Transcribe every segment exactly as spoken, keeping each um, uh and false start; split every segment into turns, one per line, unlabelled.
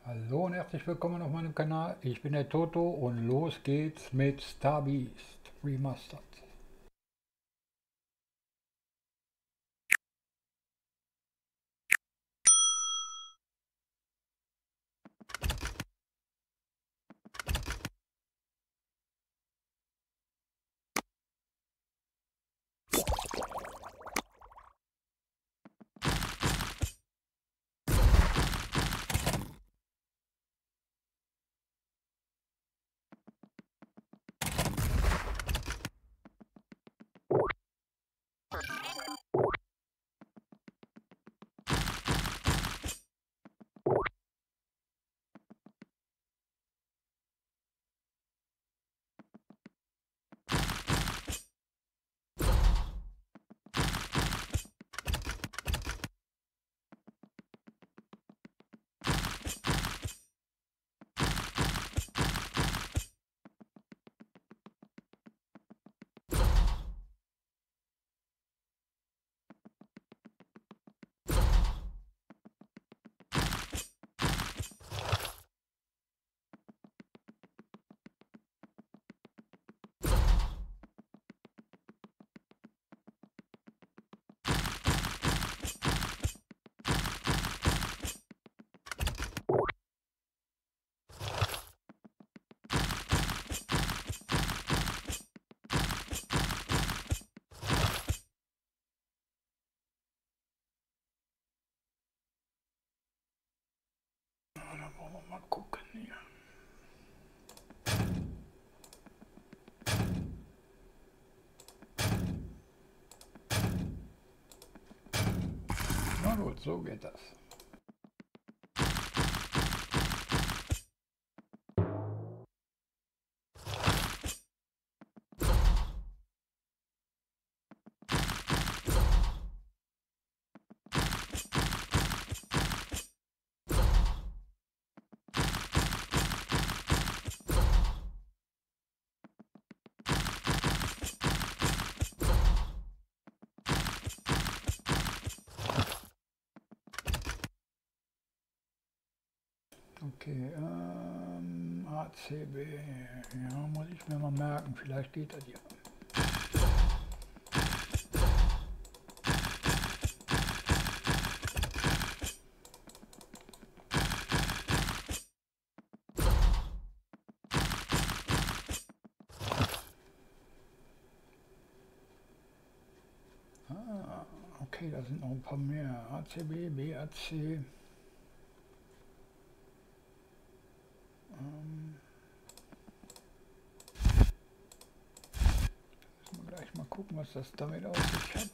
Hallo und herzlich willkommen auf meinem Kanal. Ich bin der Toto und los geht's mit StarBeast Remastered. Da wollen wir mal gucken hier. Na gut, so geht das. Okay, ähm, A C B, ja, muss ich mir mal merken, vielleicht geht das ja. Ah, okay, da sind noch ein paar mehr. A C B, B A C. Gleich mal gucken, was das damit auf sich hat.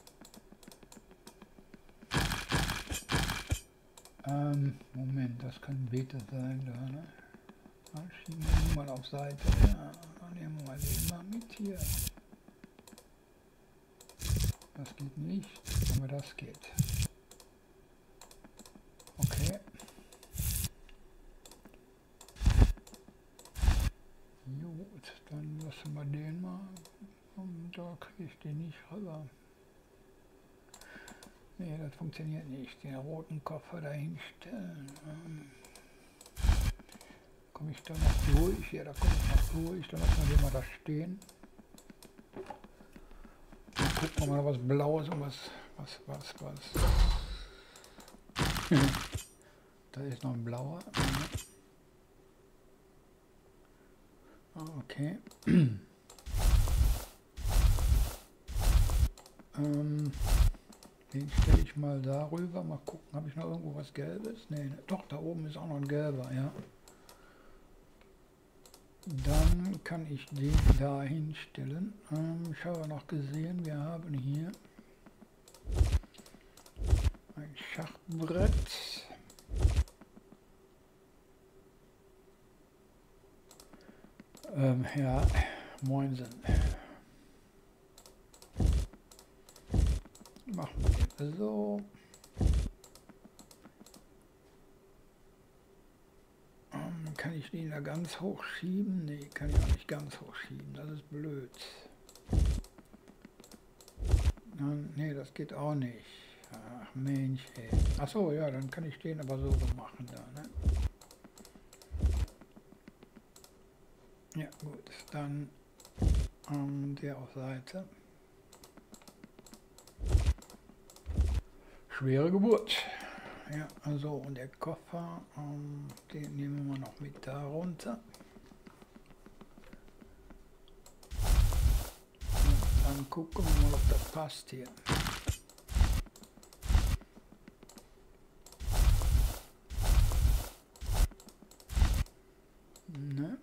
Ähm, Moment, das kann Beta sein, da, ne? Dann schieben wir die mal auf Seite. Ja, dann nehmen wir mal den mal mit hier. Das geht nicht, aber das geht. Okay. Gut, dann lassen wir den mal. Und da kriege ich den nicht rüber. Nee, das funktioniert nicht. Den roten Koffer dahin stellen. Ähm, komme ich da noch durch? Ja, da komme ich noch durch. Dann lassen wir den mal da stehen. Dann gucken wir mal was Blaues und was, was, was, was. Da ist noch ein blauer. Okay. ähm, den stelle ich mal darüber. Mal gucken, habe ich noch irgendwo was Gelbes? Nee, ne, doch, da oben ist auch noch ein gelber, ja. Dann kann ich den da hinstellen. Ähm, ich habe noch gesehen, wir haben hier ein Schachbrett. Ähm, ja, moinsen. Machen wir den so. Ähm, kann ich den da ganz hoch schieben? Nee, kann ich auch nicht ganz hoch schieben. Das ist blöd. Ähm, nee, das geht auch nicht. Ach Mensch, ey. Achso, ja, dann kann ich den aber so machen da, ne? Ja gut, dann an der Seite. Schwere Geburt. Ja, also und der Koffer, ähm, den nehmen wir noch mit da runter. Und dann gucken wir mal, ob das passt hier. Ne?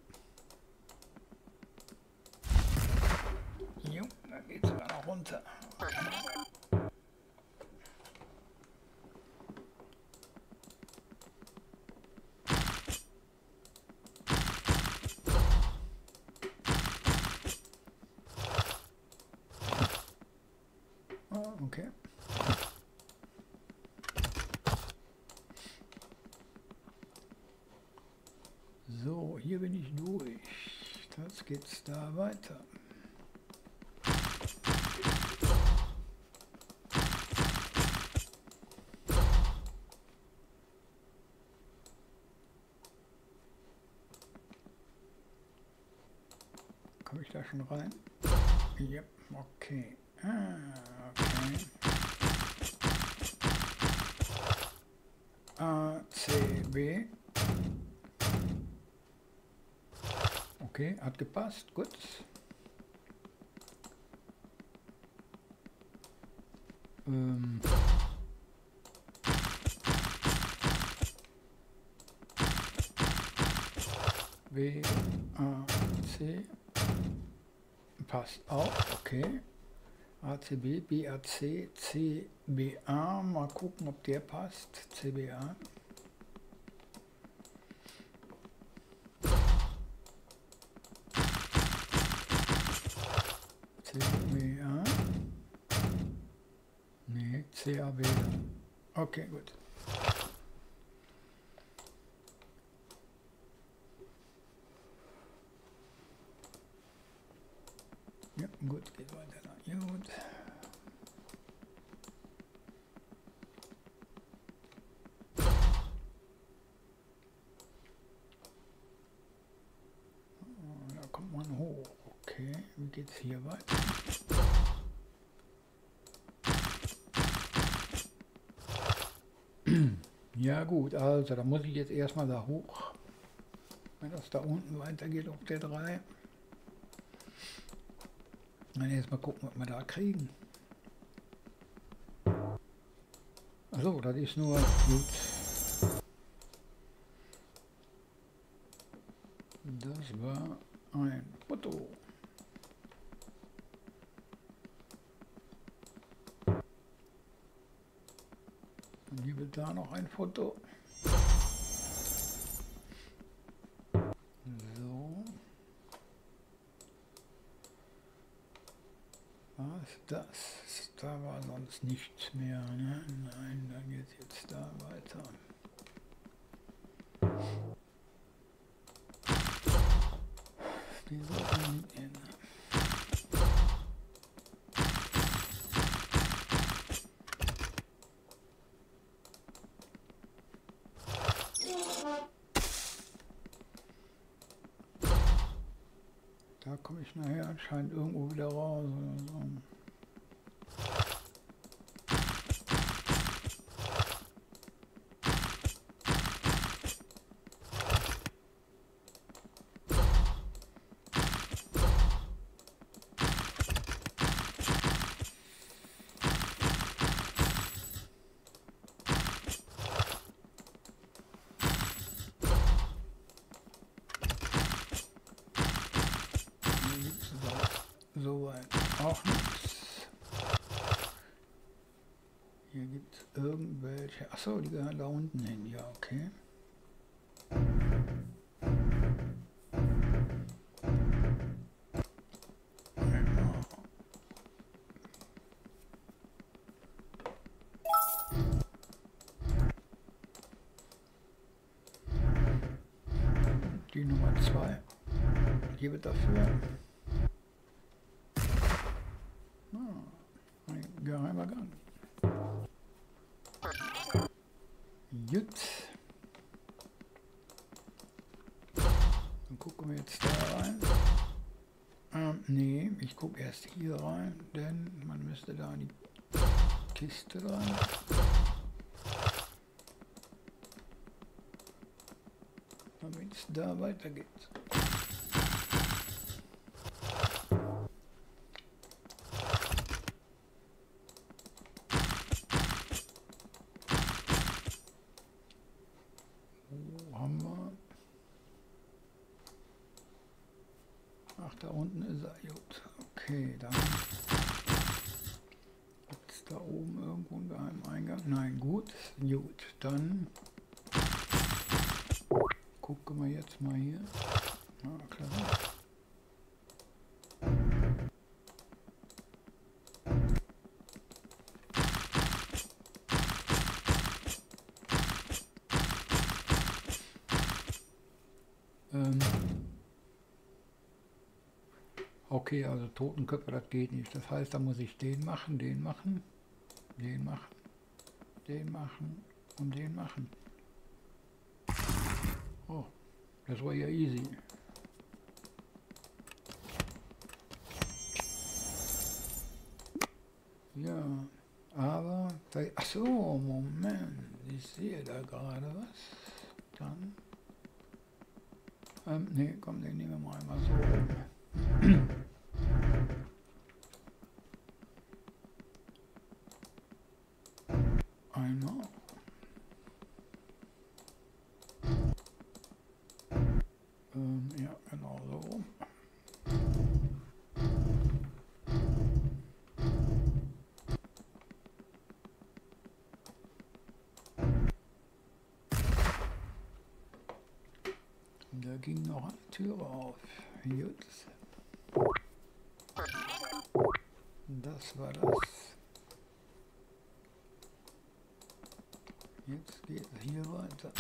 Jo, da geht es sogar noch runter. Okay. Okay. So, hier bin ich durch. Jetzt geht's da weiter. Komme ich da schon rein? Ja, okay. Ah, okay. A, C, B. Okay, hat gepasst, gut. Ähm. B, A, C. Passt auch, okay. A, C, B, B, A, C, C, B, A. Mal gucken, ob der passt. C, B, A. C, B, A. Nee, C, A, B. Okay, gut. Ja, gut, geht weiter. Gut. Da kommt man hoch. Okay, wie geht's hier weiter? Ja gut, also da muss ich jetzt erstmal da hoch. Wenn das da unten weitergeht auf der drei. Dann erstmal gucken, was wir da kriegen. Achso, das ist nur gut. Das war ein Foto. Und hier wird da noch ein Foto. So. Was ist das? Da war sonst nichts mehr. Ne? Nein, da geht es jetzt da weiter. Die sollten nicht ändern. Da komme ich nachher anscheinend irgendwo wieder raus oder so. Soweit auch nichts. Hier gibt es irgendwelche. Achso, die gehören da unten hin. Ja, okay. Genau. Die Nummer zwei. Hier wird dafür. Geheimer Gang. Gut. Dann gucken wir jetzt da rein. Ähm, nee, ich gucke erst hier rein, denn man müsste da in die Kiste dran. Damit es da weitergeht. Wo haben wir? Ach, da unten ist er. Gut. Okay, dann gibt es da oben irgendwo einen geheimen Eingang. Nein, gut. Gut, dann gucken wir jetzt mal hier. Na klar. Ähm okay, also Totenköpfe, das geht nicht. Das heißt, da muss ich den machen, den machen, den machen, den machen und den machen. Oh, das war ja easy. Ja, aber, ach so, Moment, ich sehe da gerade was. Dann, ähm, nee, komm, den nehmen wir mal einmal so. Einmal. Ähm, ja, genau so. Da ging noch eine Tür auf. Gut. Das war das. Jetzt geht es hier weiter.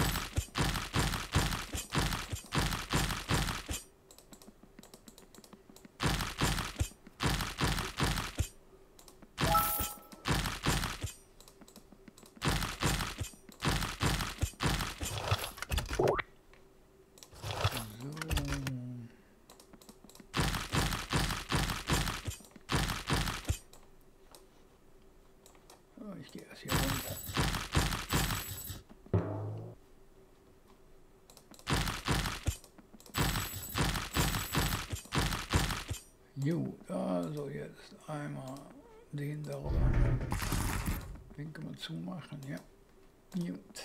Ich gehe erst hier runter. Gut, also jetzt einmal den darüber. Den können wir zumachen, ja. Gut.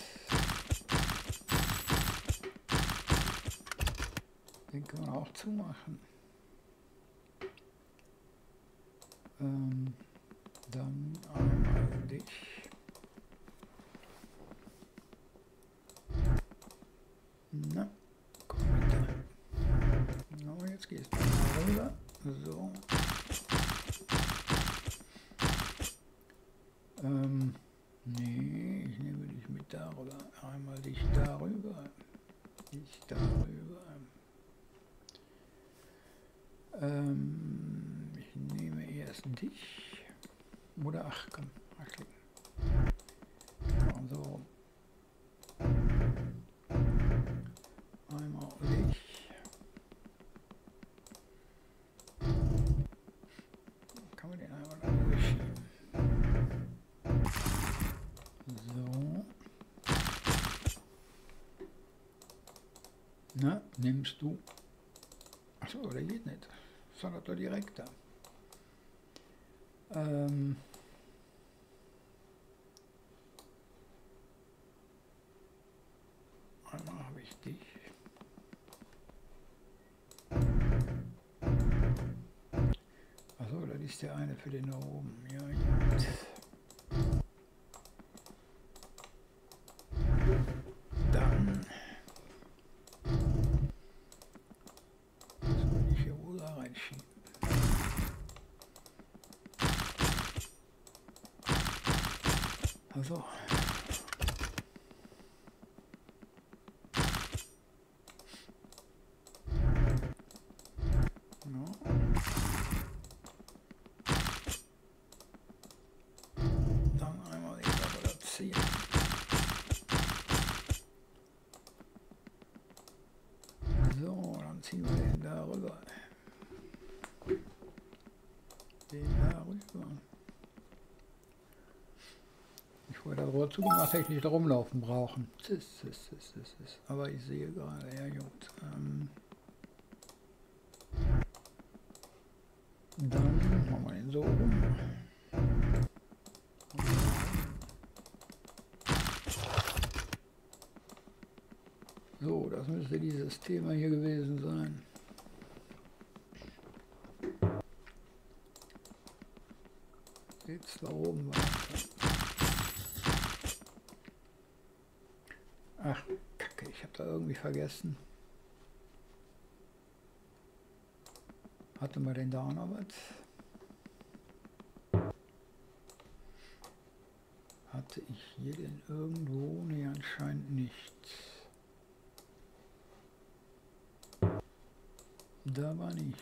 Den können wir auch zumachen. Ähm, dann einmal dich. Na, komm mit da. No, jetzt gehst du mal rüber. So. Ähm, nee, ich nehme dich mit darüber. Einmal dich darüber. Dich darüber. Ähm, ich nehme erst dich. Oder ach komm, mal klicken. Genau, so. Einmal dich. Kann man den einmal da durchschieben. So. Na, nimmst du. Achso, oder geht nicht. Soll das doch direkt da. Ähm. Einmal habe ich dich. Achso, das ist der eine für den da oben. Ja, gut. Dann muss man dich hier wohl da reinschieben. Also. No. Dann einmal den da ziehen. So. Tür zugemacht, hätte ich nicht rumlaufen brauchen. Sis, sis, sis, sis, sis. Aber ich sehe gerade, ja gut. Ähm Dann machen wir den so rum. So, das müsste dieses Thema hier gewesen sein. Geht's da oben weiter? Ach, Kacke, ich habe da irgendwie vergessen. Hatte mal denn da noch was? Hatte ich hier denn irgendwo? Nee, anscheinend nichts. Da war nichts.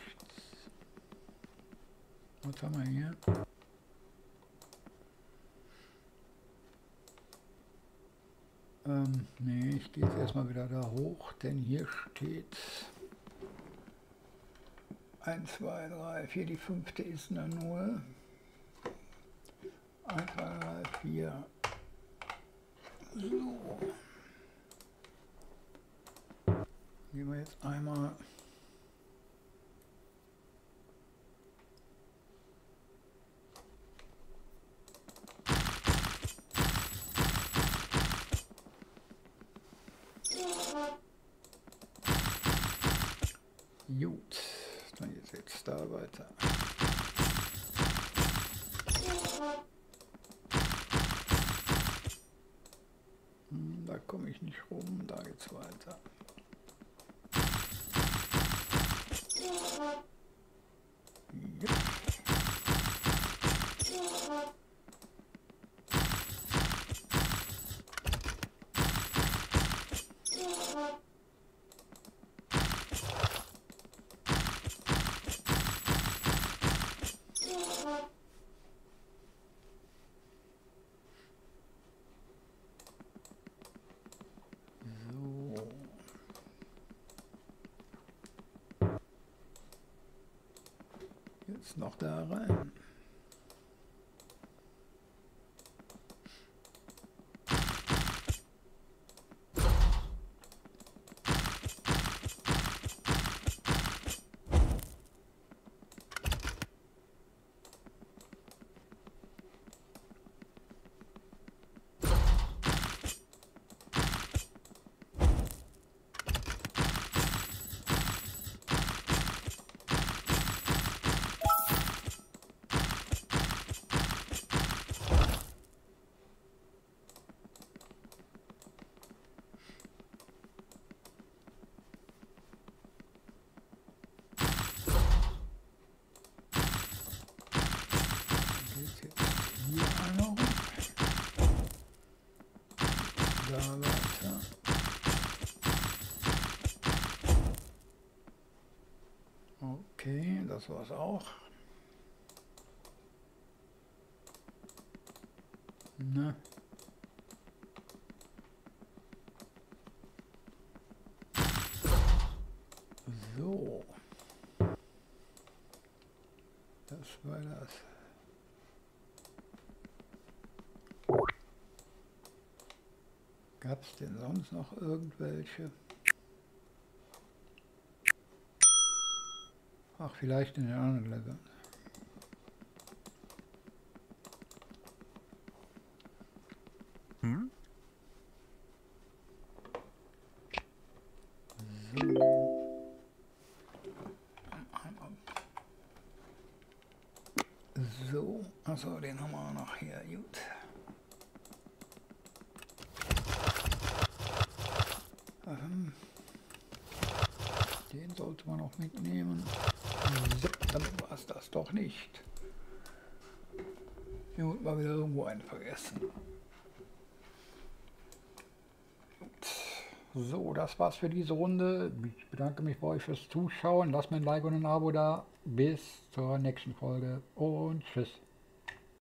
Was haben wir hier? Ähm, nee, ich gehe jetzt erstmal wieder da hoch, denn hier steht eins, zwei, drei, vier, die fünfte ist eine null. eins, zwei, drei, vier. So. Gehen wir jetzt einmal gut, dann geht's jetzt da weiter. Hm, da komme ich nicht rum, da geht's weiter. Ja. Jetzt noch da rein. Okay, das war's auch. Na. So. Das war das. Gab es denn sonst noch irgendwelche? Ach, vielleicht in den anderen Leveln. Hm? So. So. Achso, den haben wir auch noch hier. Gut. Ähm, den sollte man auch mitnehmen. So, damit war es das doch nicht. Gut, mal wieder irgendwo einen vergessen. Gut. So, das war's für diese Runde. Ich bedanke mich bei euch fürs Zuschauen. Lasst mir ein Like und ein Abo da. Bis zur nächsten Folge und tschüss.